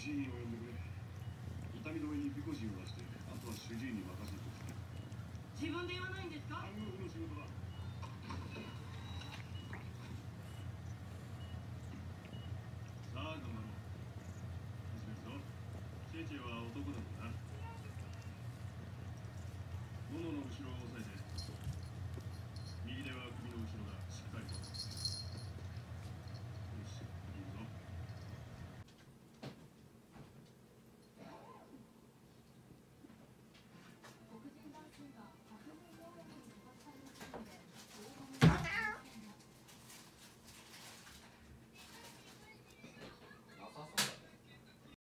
主治医を呼んでくれ。痛み止めにビコジンを出して、あとは主治医に任せて。 自分で言わないんですか？ 看護婦の仕事だ。さあ、頑張ろう。始めるぞ。チェチェは男だもんな。モノの後ろを押さえて。